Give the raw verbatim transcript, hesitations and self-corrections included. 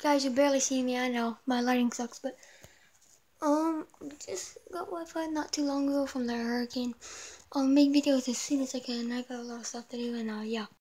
guys, you barely see me. I know my lighting sucks, but um, just got Wi-Fi not too long ago from the hurricane. I'll make videos as soon as I can. I got a lot of stuff to do, and uh, yeah.